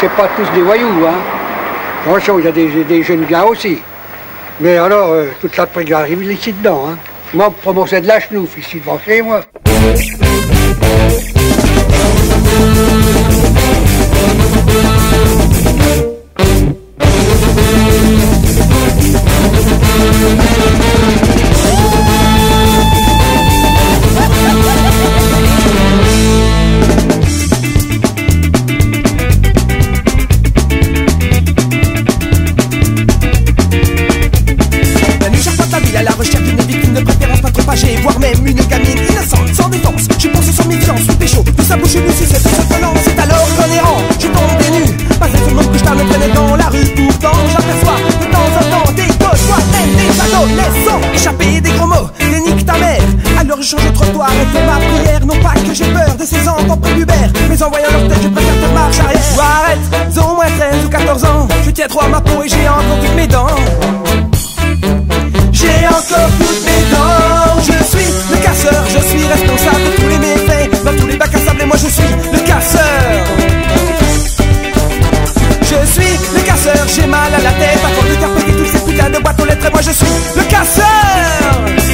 c'est pas tous des voyous, hein. Attention, il y a des jeunes bien aussi. Mais alors, toute la presse arrive ici dedans, hein. Moi, pour moi, c'est de la chenouf ici devant chez moi. À la recherche d'une victime de préférence pas trop âgée, voire même une gamine innocente, sans défense. Je pense sans méfiance, sous pécho, de sa bouche une sucette surprenante. C'est alors qu'en errant, je tombe des nues. Pas un seul mot que je me traînais dans la rue. Pourtant j'aperçois de temps en temps des gosses, moi-même des adolescents, échappés des gros mots, des nique ta mère. Alors je change de trottoir et fais ma prière. Non pas que j'ai peur de ces enfants prépubères, mais en voyant leur tête je préfère faire marche arrière. Ou arrête, ils ont au moins 13 ou 14 ans. Je tiens trop à ma peau et j'ai encore toutes mes dents. J'ai encore toutes mes dents. Je suis le casseur, je suis responsable de tous les méfaits. Dans tous les bacs à sable et moi je suis le casseur. Je suis le casseur, j'ai mal à la tête à force de faire péter toutes ces putains de boîtes aux lettres et moi je suis le casseur.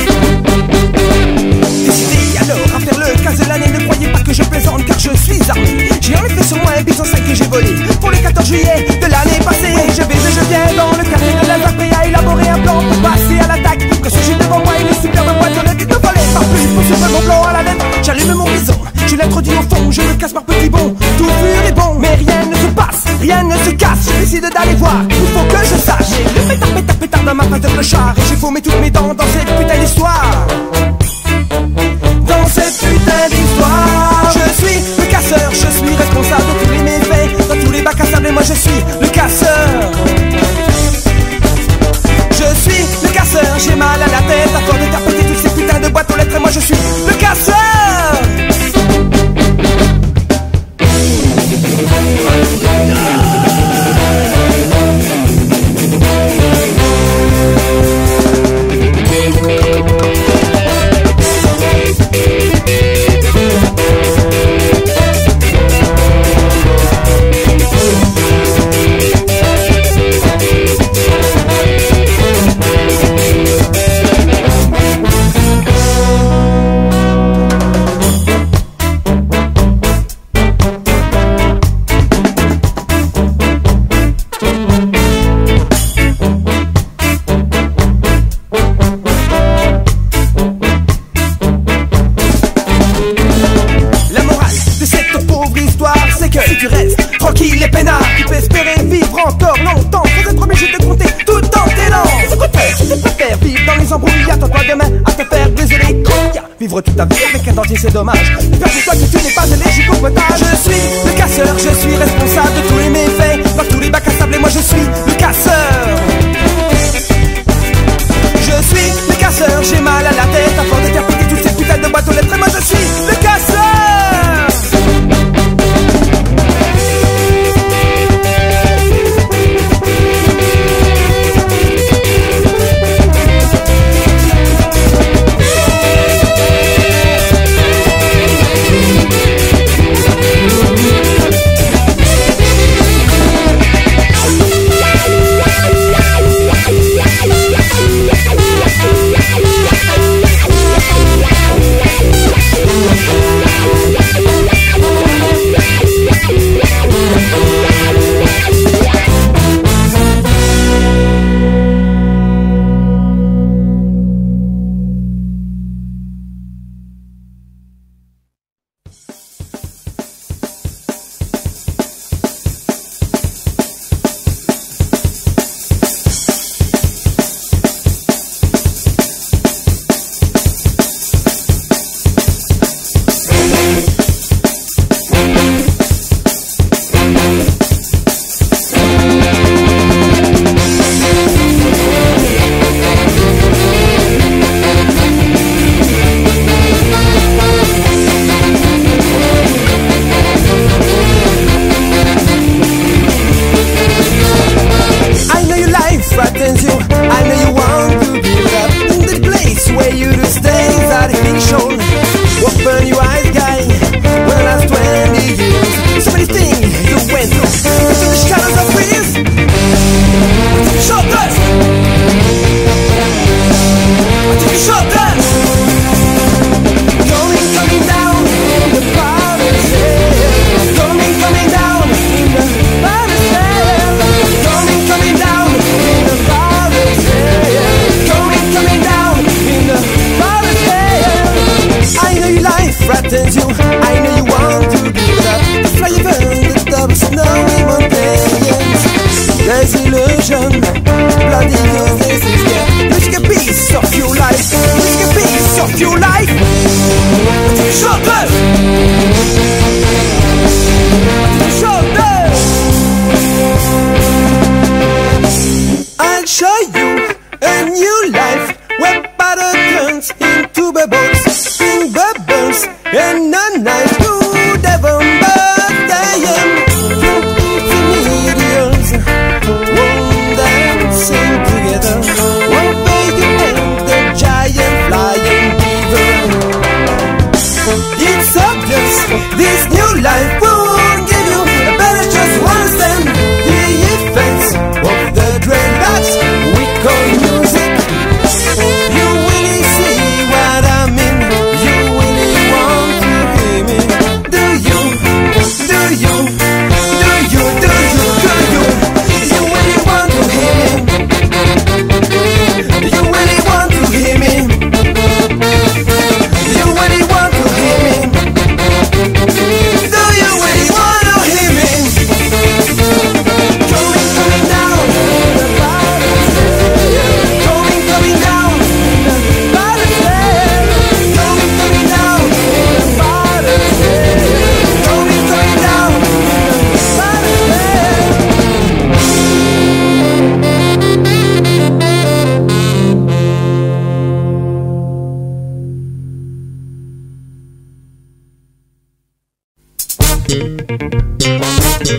Décidé alors à faire le casse de l'année, ne croyez pas que je plaisante car je suis armé. J'ai en effet sur moi un bison 5 que j'ai volé pour le 14 juillet de l'année passée. Je vais et je viens dans le quartier de la Zapé à élaborer un plan pour passer à l'attaque. Que ce j'ai devant moi une superbe boîte de lettres de voler par plus pour ce mon plan à la lettre. J'allume mon bison, je l'introduis au fond, je le casse par petits bonds. Tout pur et bon, mais rien ne se passe, rien ne se casse. Je décide d'aller voir, il faut que je sache. Le pétard dans ma face de clochard et j'ai paumé toutes mes dents dans cette putain d'histoire. Dans cette putain d'histoire, je suis le casseur, je suis responsable de tous les méfaits. Dans tous les bacs à sable et moi je suis le casseur. Je suis le casseur, j'ai mal à la tête à force de faire péter toutes ces putains de boîtes aux lettres et moi je suis le casseur. Tu restes tranquille et peinard, tu peux espérer vivre encore longtemps sans être obligé de compter tout le temps tes dents. C'est quoi faire si tu préfères vivre dans les embrouilles? Attends-toi demain à te faire désoler. Vivre toute ta vie avec un dentier c'est dommage. Perds-toi que tu n'es pas allergique au potage. Je suis le casseur, je suis responsable de tous les méfaits. Dans tous les bacs à sable et moi je suis le casseur. Je suis le casseur, j'ai mal à la tête à force de faire péter toutes ces putains de boîtes aux lettres et moi je suis le casseur.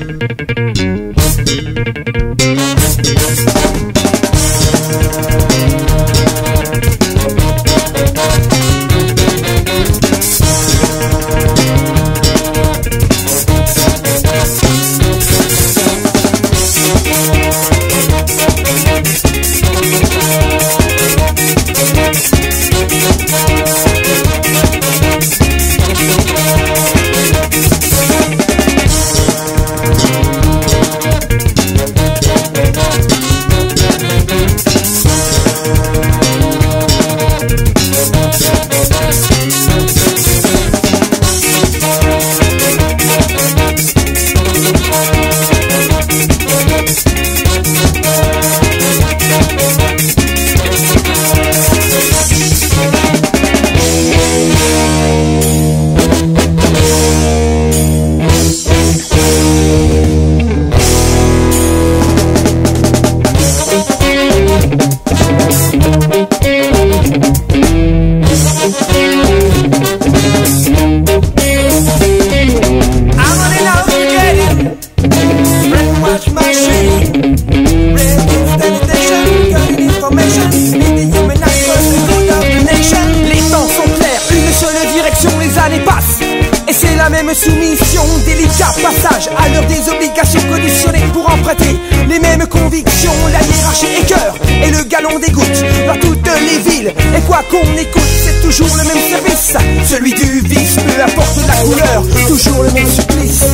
Soumission, délicat passage à l'heure des obligations conditionnées pour emprunter les mêmes convictions. La hiérarchie écœure et le galon dégoûte dans toutes les villes. Et quoi qu'on écoute, c'est toujours le même service, celui du vice, peu importe la couleur, toujours le même supplice.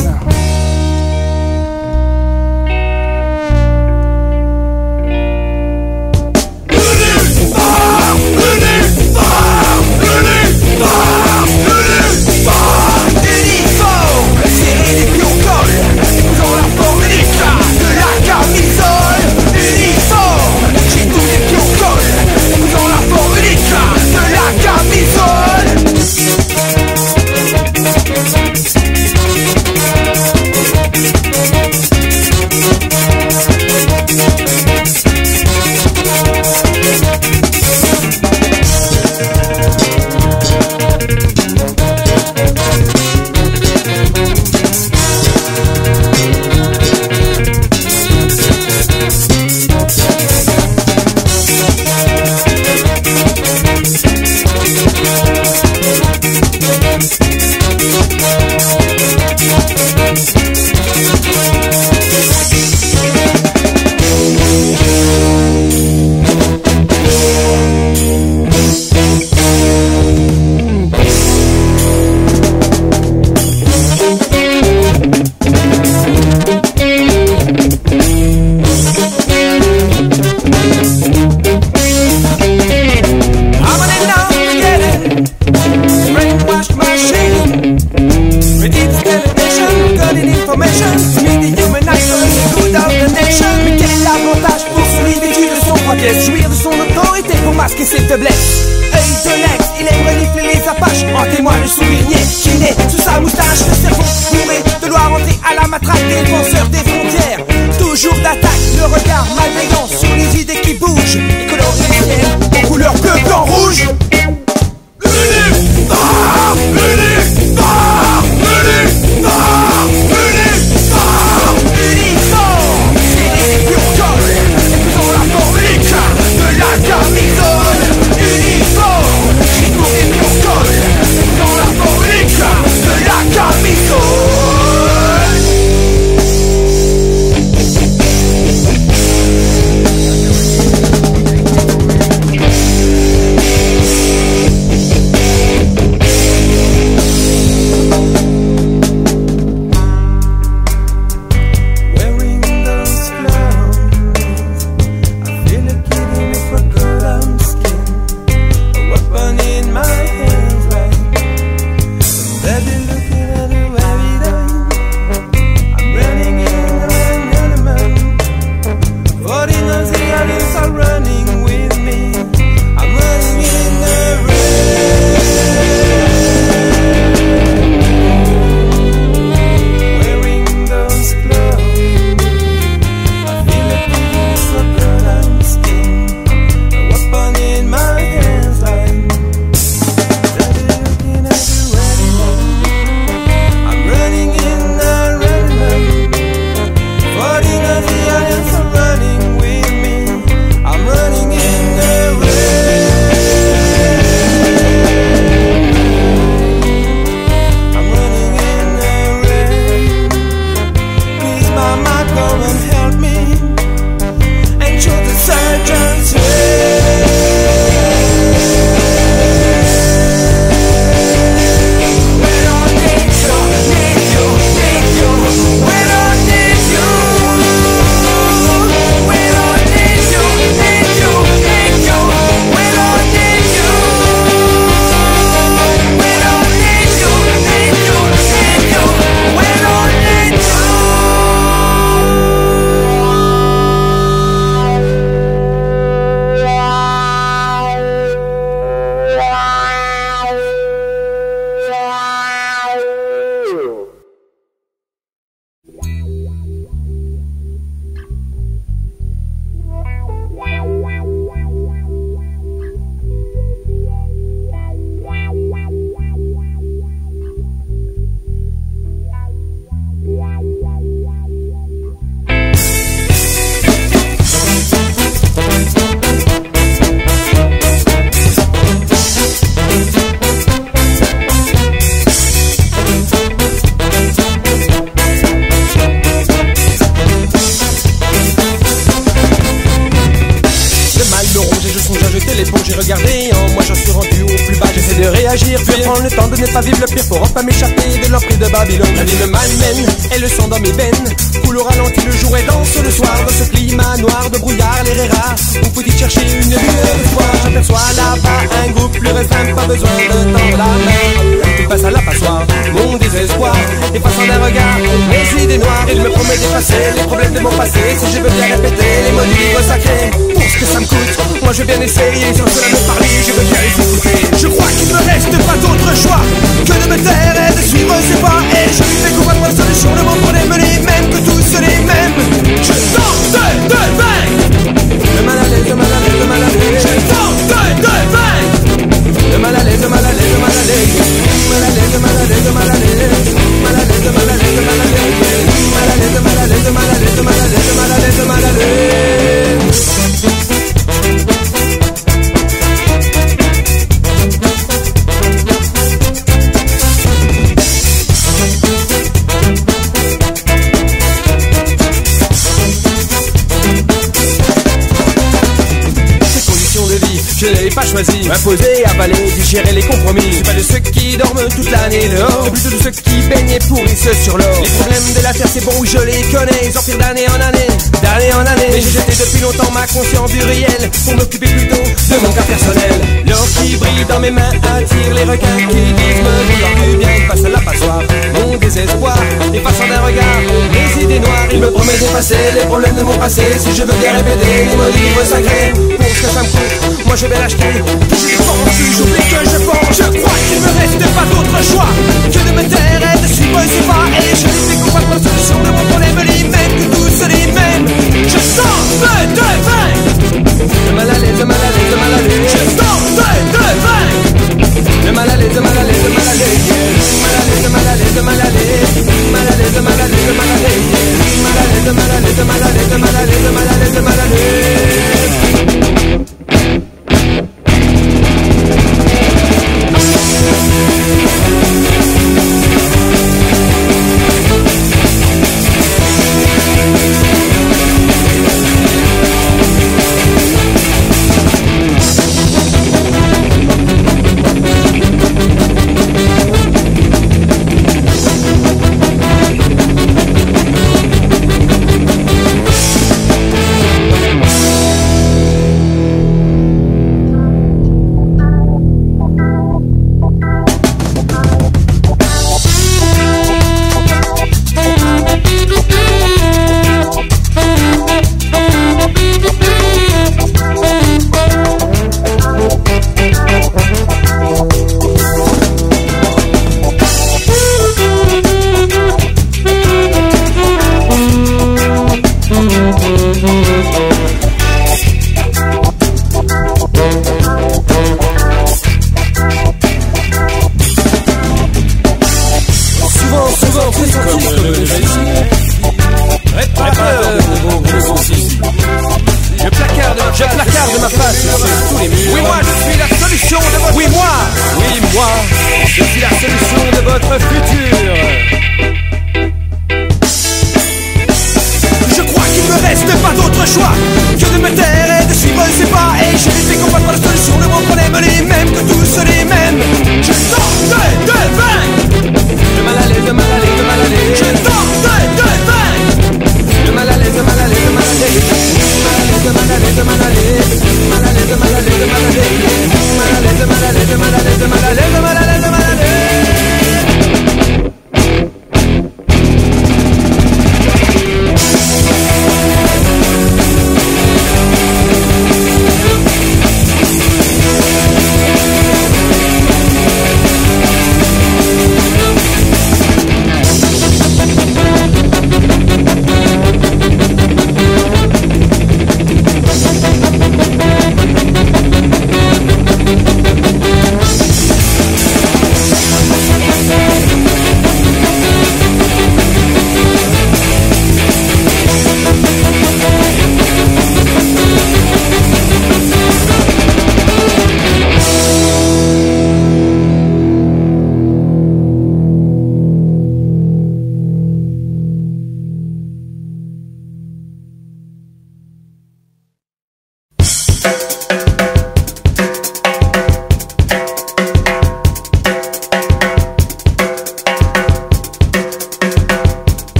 Jouir de son autorité pour masquer ses faiblesses. Œil de l'ex, il aime renifler les apaches. En témoigne le sourire niais qui naît sous sa moustache. Le cerveau bourré de loi rentré à la matraque. Défenseur des frontières, toujours d'attaque. Le regard malveillant sur les idées qui bougent. Et colore les ciels en couleur bleu, blanc, rouge. agir, puis prendre le temps de ne pas vivre le pire pour enfin m'échapper de l'emprise de Babylone. La vie me malmène et le sang dans mes veines coule au ralenti le jour et danse le soir. Dans ce climat noir de brouillard, l'air est rare. Où faut-il chercher une lueur d'espoir? J'aperçois là-bas un groupe plus restreint, pas besoin de tendre la main. Il passe à la passoire, mon désespoir, effaçant d'un regard mes idées noires. Il me promet d'effacer les problèmes de mon passé si je veux bien répéter les mots du livre sacré. Pour ce que ça me coûte, moi je veux bien essayer, sans cela me parler, je veux bien les écouter. Je crois qu'il me reste pas d'autre choix que de me taire et de suivre ses pas. Et je lui fais comprendre la solution, le monde problème les mêmes que tous les mêmes. Je tente de vaincre le mal à l'aise, le mal à l'aise, le mal à l'aise. Je tente de vaincre le mal à l'aise, le mal à l'aise, le mal à l'aise. Mal à l'aise, mal à l'aise, mal à l'aise. Mal à l'aise, mal à l'aise, mal à l'aise. Mal à l'aise, mal à l'aise, mal à l'aise, mal à l'aise, mal à l'aise, mal à l'aise. Je ne l'ai pas choisi, imposé, avalé, digérer les compromis. Je suis pas de ceux qui dorment toute l'année dehors, mais plutôt de ceux qui baignent et pourrissent sur l'or. Les problèmes de la terre c'est bon, je les connais, ils empirent d'année en année, d'année en année. Mais j'ai jeté depuis longtemps ma conscience du réel pour m'occuper plutôt de mon cas personnel. L'or qui brille dans mes mains attire les requins qui disent me vouloir du bien. Il passe à la passoire, mon désespoir, effaçant d'un regard mes idées noires. Il me promet d'effacer les problèmes de mon passé si je veux bien répéter les mots du livre sacré. Pour ce que ça me coûte, moi je vais l'acheter. Je pense, j'oublie que je pense. Je crois qu'il me reste pas d'autre choix que de me taire et de suivre ses pas. Et je lui fais comprendre la solution de mon problème, les mêmes que tous les mêmes. Je sens de vaincre le mal à l'aise, le mal à l'aise, le mal à l'aise. Je sens de vaincre le mal à l'aise, le mal à l'aise, le mal à l'aise. Mal à l'aise, mal à l'aise, mal à l'aise. Mal à l'aise, mal à l'aise, mal à l'aise. Mal à l'aise, mal à l'aise, mal à l'aise, mal à l'aise, mal à l'aise, mal à l'aise.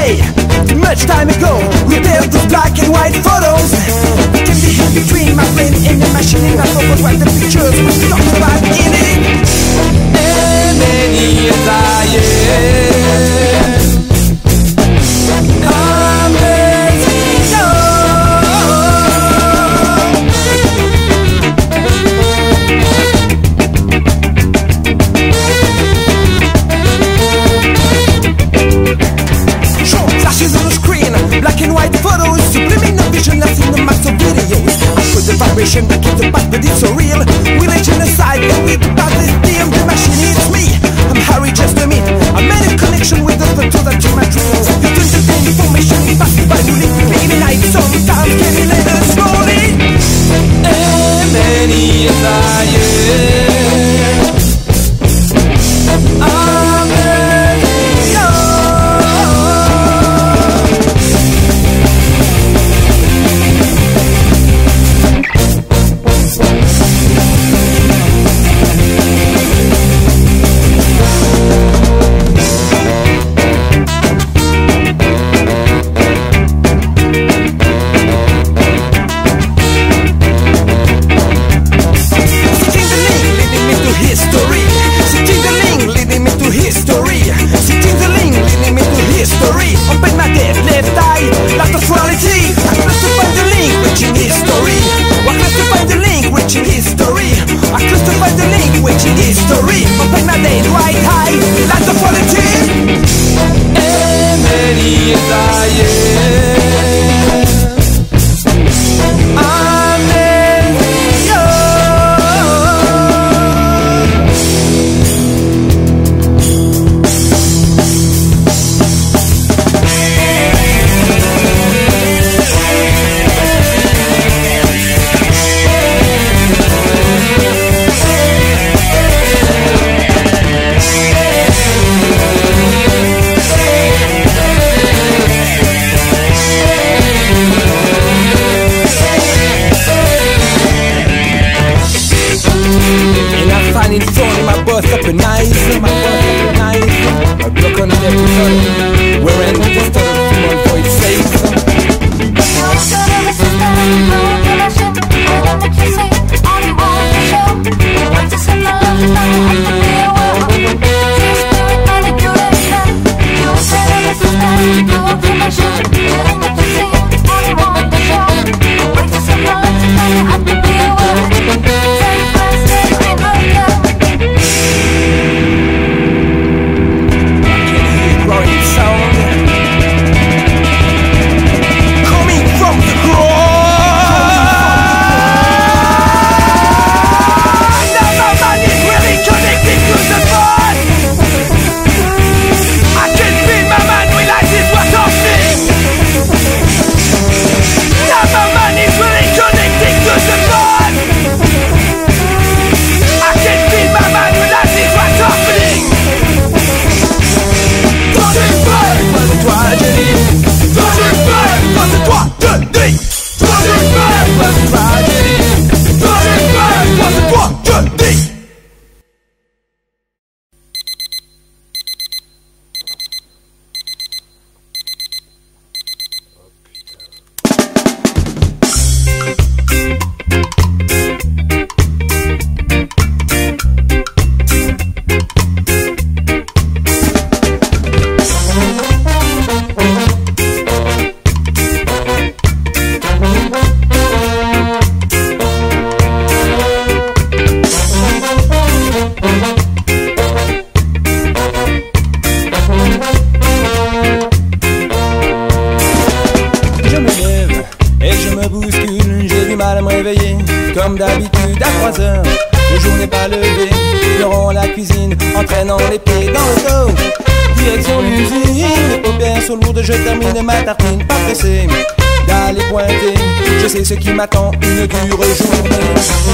day, much time ago, we built those black and white photos. It can be held between my brain and the machine, and I forgot what the pictures we talked about in it. And many years I I'm letting go. Short flashes on the screen, black and white photos, subliminal vision that's in the mass of videos. I put the vibration back in the past, but it's so real. We let you aside, and we about this damn the machine hits me. I'm Harry, just a minute. I made a connection with the photo that to my dreams. You turn the information fast by moving in the night. Sometimes can be later slowly. And many years I'm letting go. Open my dead left eye, lots of quality. I close to find the link, reaching history. I close to find the link, reaching history. I close to find the link, reaching history. Open my dead right eye, lots of quality. And many years I'm letting go. Up and nice, my up and nice. A block on every turn. We're in the study to my voice safe. Comme d'habitude à 3 heures, le jour n'est pas levé. Pleurons la cuisine, entraînant les pieds dans le dos. Direction l'usine, les paupières sont lourdes, je termine ma tartine, pas pressé d'aller pointer. Je sais ce qui m'attend, une dure journée.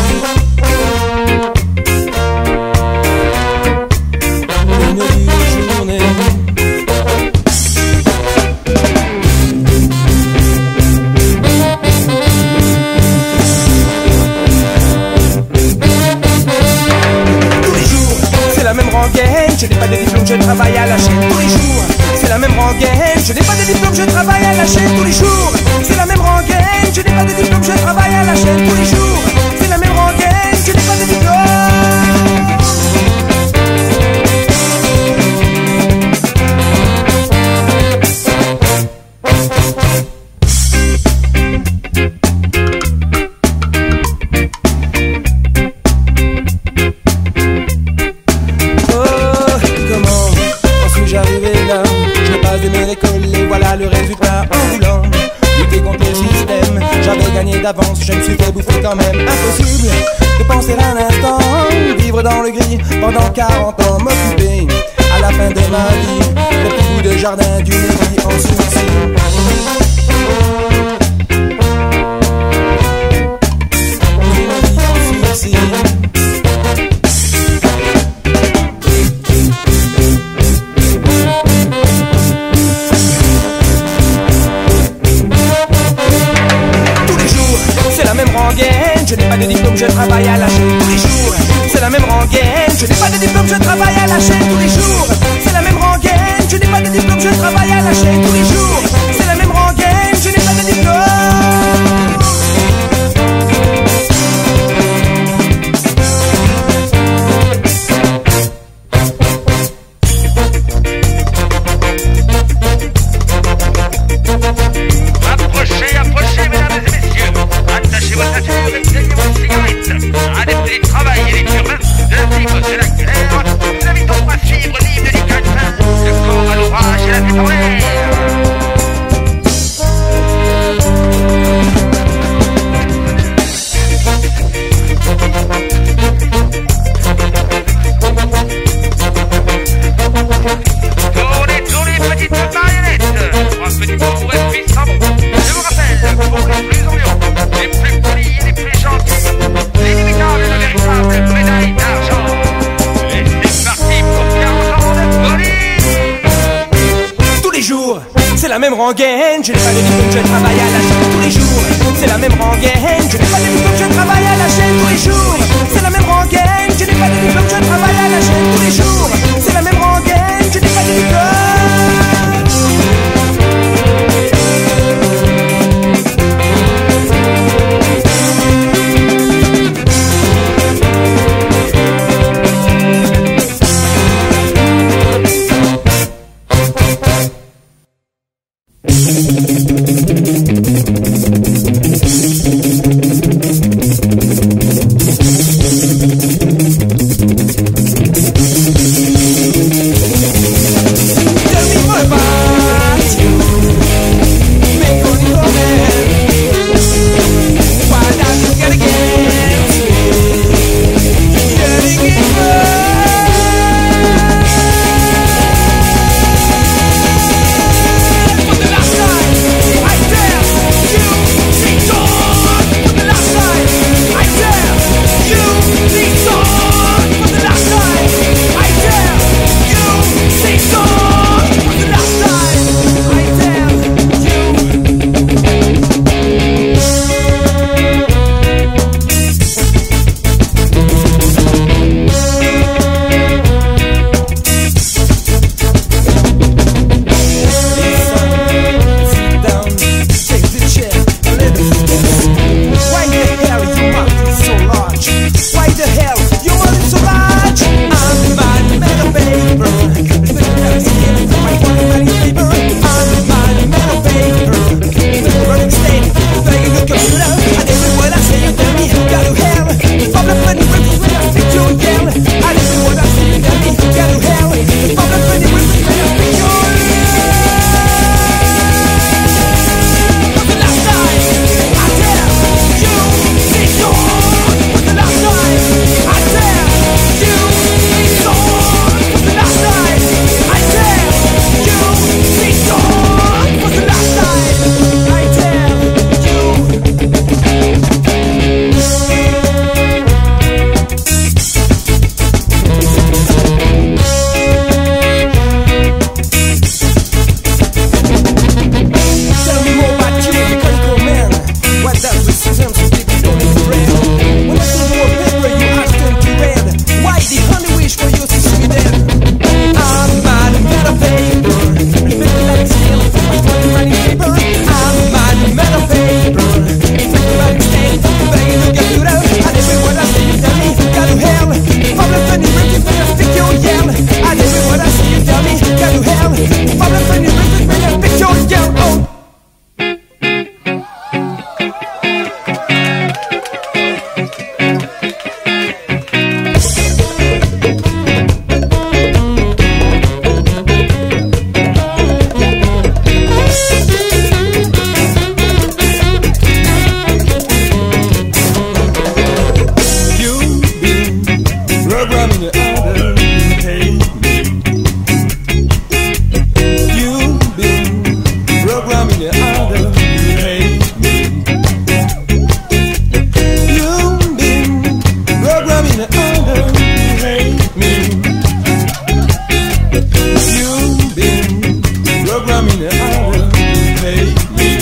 Une dure journée. Je n'ai pas de diplôme, je travaille à la chaîne tous les jours. C'est la même rengaine, rengaine. Je n'ai pas de diplôme, je travaille à la chaîne tous les jours. C'est la même rengaine. Je n'ai pas de diplôme, je travaille à la chaîne tous les jours. C'est la même rengaine. Je n'ai pas de diplôme. D'avance, je me suis fait bouffer quand même. Impossible de penser un instant, vivre dans le gris pendant 40 ans, m'occuper à la fin de ma vie le petit bout de jardin d'une vie en sursis. Je n'ai pas de diplôme, je travaille à la chaîne tous les jours. C'est la même rengaine. Je n'ai pas de diplôme, je travaille à la chaîne tous les jours. C'est la même rengaine. Je n'ai pas de diplôme, je travaille à la chaîne tous les jours. C'est la même rengaine. Je n'ai pas de diplôme. C'est la même rengaine, je n'ai pas de diplôme, je travaille à la chaîne tous les jours. C'est la même rengaine, je n'ai pas de diplôme, je travaille à la chaîne tous les jours. C'est la même rengaine, je n'ai pas de diplôme, je travaille à la chaîne tous les jours. C'est la même rengaine, je n'ai pas de diplôme. in order to pay me.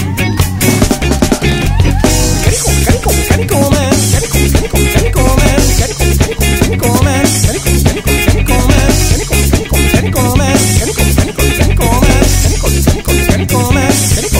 Canico man, canico man, canico man, canico man, canico man, canico man, canico man,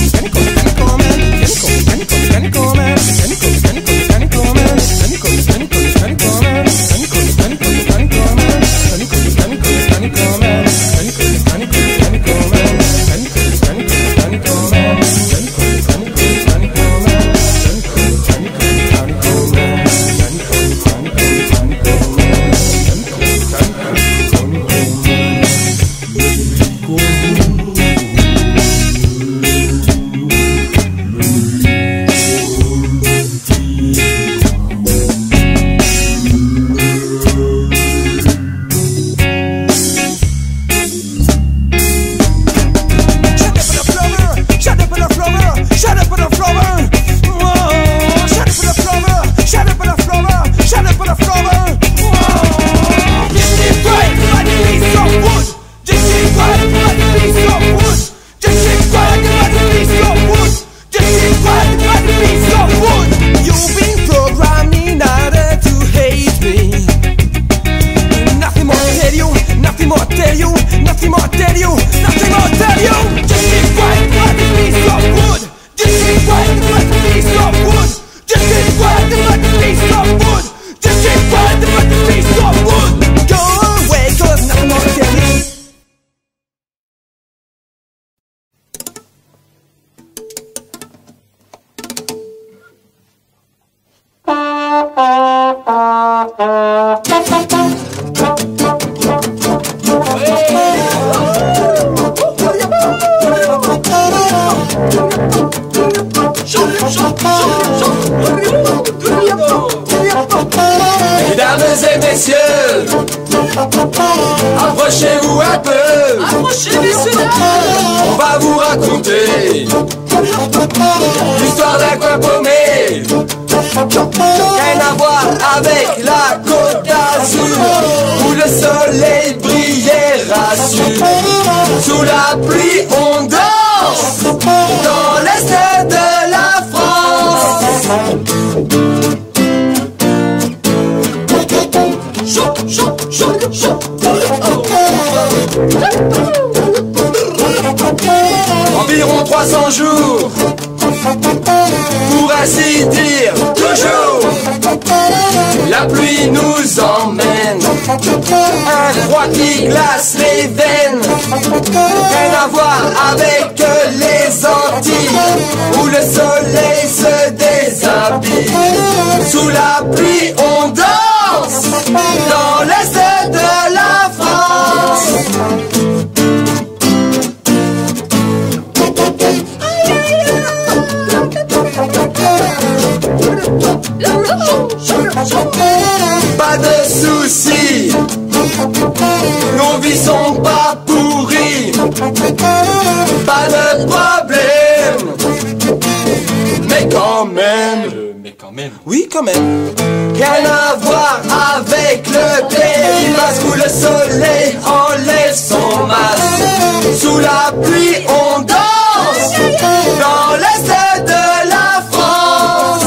Mesdames et messieurs, approchez-vous un peu. On va vous raconter l'histoire d'un coin paumé. Rien à voir avec la Côte d'Azur, où le soleil brillait rassure. Sous la pluie on danse dans l'est de la France. Environ 300 jours, pour ainsi dire toujours. La pluie nous emmène, un froid qui glace les veines. Rien à voir avec les Antilles, où le soleil se déshabille. Sous la pluie on danse dans l'est de la France. Pas de soucis, nos vies sont pas pourries. Pas de problème, mais quand même. Oui, quand même. Rien à voir avec le pays basque où le soleil enlève son masque. Sous la pluie on danse dans l'est de la France.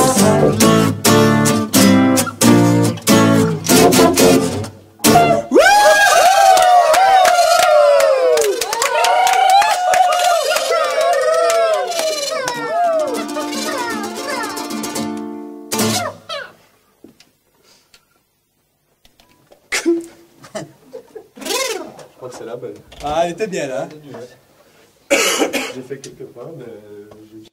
Je crois que c'est la bonne. Ah, elle était bien là. J'ai fait quelques fois, mais j'ai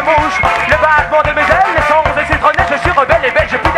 mouche, le battement de mes ailes, les sons et citronnets, je suis rebelle et belle, je